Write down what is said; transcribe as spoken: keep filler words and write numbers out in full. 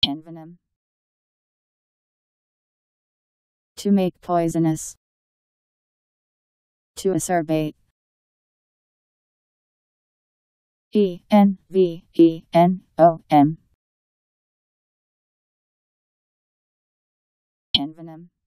Envenom. To make poisonous. To acerbate. E N V E N O M. Envenom.